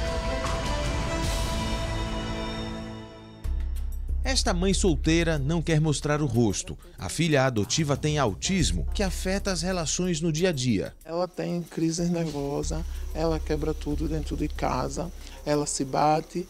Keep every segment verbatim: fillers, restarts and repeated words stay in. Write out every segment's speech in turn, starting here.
Esta mãe solteira não quer mostrar o rosto. A filha adotiva tem autismo, que afeta as relações no dia a dia. Ela tem crise nervosa, ela quebra tudo dentro de casa, ela se bate,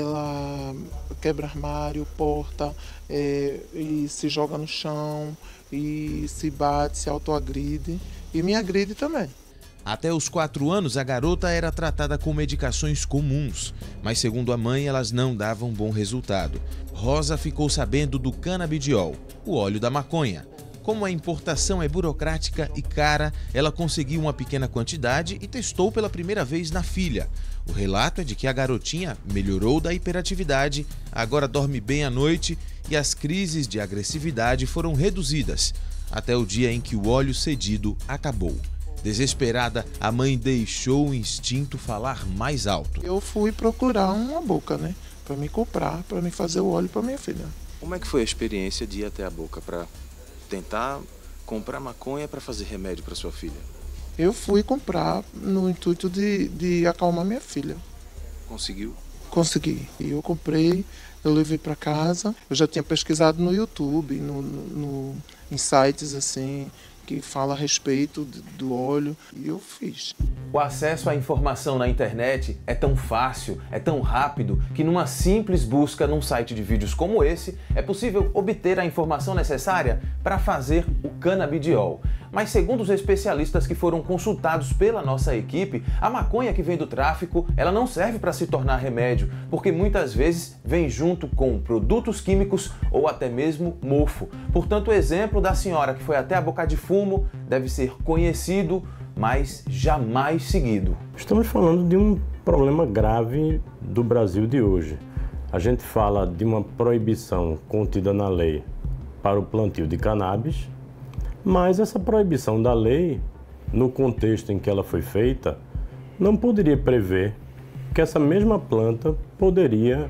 ela quebra armário, porta, é, e se joga no chão, e se bate, se autoagride e me agride também. Até os quatro anos, a garota era tratada com medicações comuns, mas segundo a mãe, elas não davam bom resultado. Rosa ficou sabendo do canabidiol, o óleo da maconha. Como a importação é burocrática e cara, ela conseguiu uma pequena quantidade e testou pela primeira vez na filha. O relato é de que a garotinha melhorou da hiperatividade, agora dorme bem à noite e as crises de agressividade foram reduzidas, até o dia em que o óleo cedido acabou. Desesperada, a mãe deixou o instinto falar mais alto. Eu fui procurar uma boca, né? Para me comprar, para me fazer o óleo para minha filha. Como é que foi a experiência de ir até a boca para tentar comprar maconha para fazer remédio para sua filha? Eu fui comprar no intuito de, de acalmar minha filha. Conseguiu? Consegui. E eu comprei, eu levei para casa. Eu já tinha pesquisado no YouTube, no, no, no, em sites assim, que fala a respeito do óleo, e eu fiz. O acesso à informação na internet é tão fácil, é tão rápido, que numa simples busca num site de vídeos como esse, é possível obter a informação necessária para fazer o canabidiol. Mas segundo os especialistas que foram consultados pela nossa equipe, a maconha que vem do tráfico, ela não serve para se tornar remédio, porque muitas vezes vem junto com produtos químicos ou até mesmo mofo. Portanto, o exemplo da senhora que foi até a boca de fumo deve ser conhecido, mas jamais seguido. Estamos falando de um problema grave do Brasil de hoje. A gente fala de uma proibição contida na lei para o plantio de cannabis, mas essa proibição da lei, no contexto em que ela foi feita, não poderia prever que essa mesma planta poderia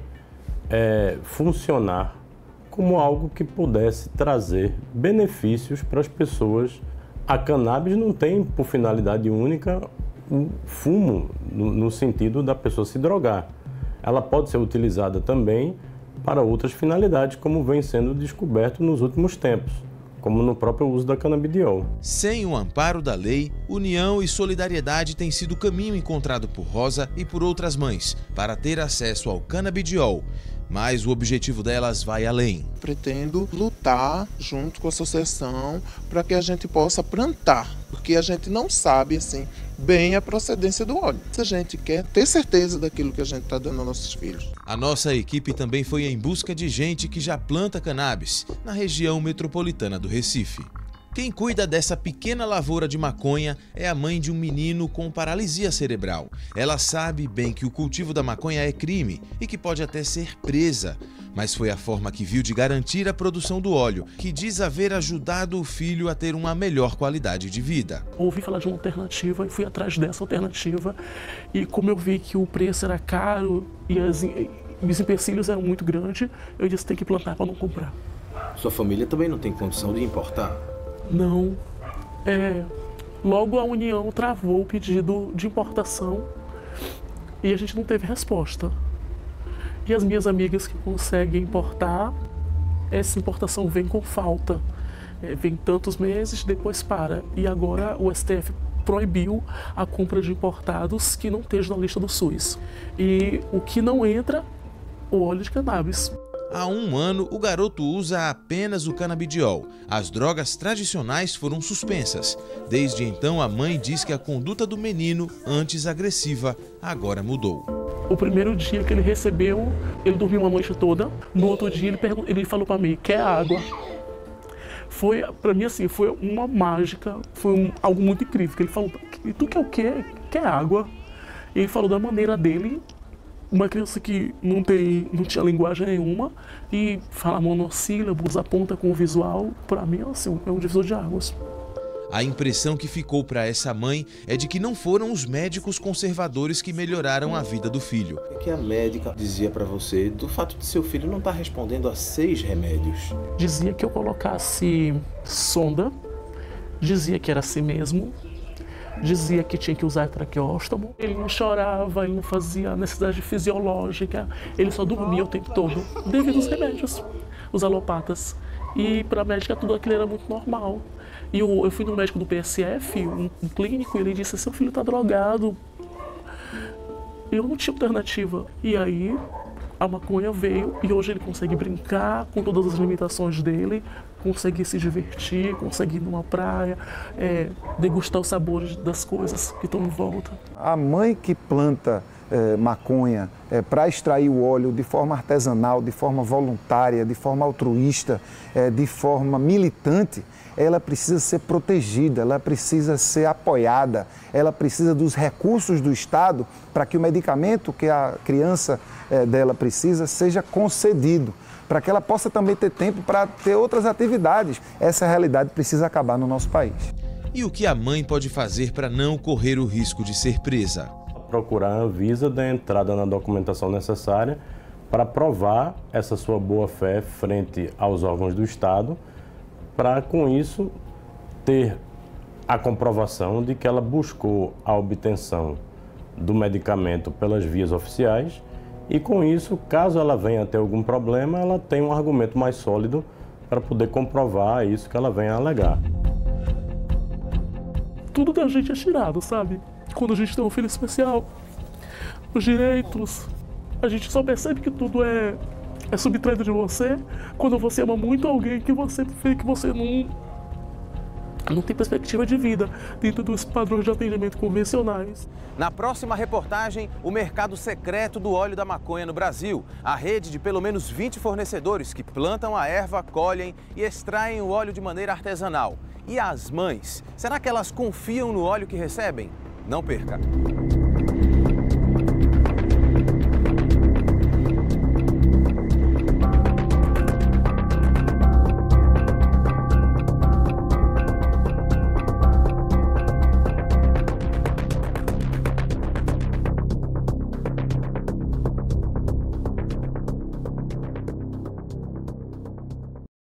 é, funcionar como algo que pudesse trazer benefícios para as pessoas. A cannabis não tem por finalidade única o fumo, no, no sentido da pessoa se drogar. Ela pode ser utilizada também para outras finalidades, como vem sendo descoberto nos últimos tempos, como no próprio uso da canabidiol. Sem o amparo da lei, união e solidariedade têm sido o caminho encontrado por Rosa e por outras mães para ter acesso ao canabidiol. Mas o objetivo delas vai além. Pretendo lutar junto com a associação para que a gente possa plantar, porque a gente não sabe assim bem a procedência do óleo. Se a gente quer ter certeza daquilo que a gente está dando aos nossos filhos. A nossa equipe também foi em busca de gente que já planta cannabis na região metropolitana do Recife. Quem cuida dessa pequena lavoura de maconha é a mãe de um menino com paralisia cerebral. Ela sabe bem que o cultivo da maconha é crime e que pode até ser presa, mas foi a forma que viu de garantir a produção do óleo, que diz haver ajudado o filho a ter uma melhor qualidade de vida. Ouvi falar de uma alternativa e fui atrás dessa alternativa, e como eu vi que o preço era caro e as, os empecilhos eram muito grandes, eu disse: tem que plantar para não comprar. Sua família também não tem condição de importar? Não. É, logo a União travou o pedido de importação e a gente não teve resposta. E as minhas amigas que conseguem importar, essa importação vem com falta. É, vem tantos meses, depois para. E agora o S T F proibiu a compra de importados que não estejam na lista do SUS. E o que não entra, o óleo de cannabis. Há um ano, o garoto usa apenas o canabidiol. As drogas tradicionais foram suspensas. Desde então, a mãe diz que a conduta do menino, antes agressiva, agora mudou. O primeiro dia que ele recebeu, ele dormiu uma noite toda. No outro dia, ele, pergun- ele falou para mim: quer água? Foi, para mim, assim, foi uma mágica, foi um, algo muito incrível. Ele falou: e tu quer o quê? Quer água? E ele falou da maneira dele. Uma criança que não, tem, não tinha linguagem nenhuma e fala monossílabos, aponta com o visual, para mim assim, é um divisor de águas. A impressão que ficou para essa mãe é de que não foram os médicos conservadores que melhoraram a vida do filho. O que a médica dizia para você do fato de seu filho não estar respondendo a seis remédios? Dizia que eu colocasse sonda, dizia que era assim mesmo, dizia que tinha que usar traqueóstomo. Ele não chorava, ele não fazia necessidade fisiológica, ele só dormia o tempo todo, devido aos remédios, os alopatas. E para a médica tudo aquilo era muito normal. E eu, eu fui no médico do P S F, um, um clínico, e ele disse, seu filho está drogado. Eu não tinha alternativa. E aí a maconha veio e hoje ele consegue brincar com todas as limitações dele, consegue se divertir, consegue ir numa praia, é, degustar os sabores das coisas que estão em volta. A mãe que planta é, maconha é, para extrair o óleo de forma artesanal, de forma voluntária, de forma altruísta, é, de forma militante, ela precisa ser protegida, ela precisa ser apoiada, ela precisa dos recursos do Estado para que o medicamento que a criança é, dela precisa seja concedido, para que ela possa também ter tempo para ter outras atividades. Essa realidade precisa acabar no nosso país. E o que a mãe pode fazer para não correr o risco de ser presa? Procurar a Anvisa dar entrada na documentação necessária para provar essa sua boa-fé frente aos órgãos do Estado, para, com isso, ter a comprovação de que ela buscou a obtenção do medicamento pelas vias oficiais e, com isso, caso ela venha a ter algum problema, ela tem um argumento mais sólido para poder comprovar isso que ela venha a alegar. Tudo da gente é tirado, sabe? Quando a gente tem um filho especial, os direitos, a gente só percebe que tudo é, é subtraído de você quando você ama muito alguém que você vê que você não, não tem perspectiva de vida dentro dos padrões de atendimento convencionais. Na próxima reportagem, o mercado secreto do óleo da maconha no Brasil. A rede de pelo menos vinte fornecedores que plantam a erva, colhem e extraem o óleo de maneira artesanal. E as mães? Será que elas confiam no óleo que recebem? Não perca!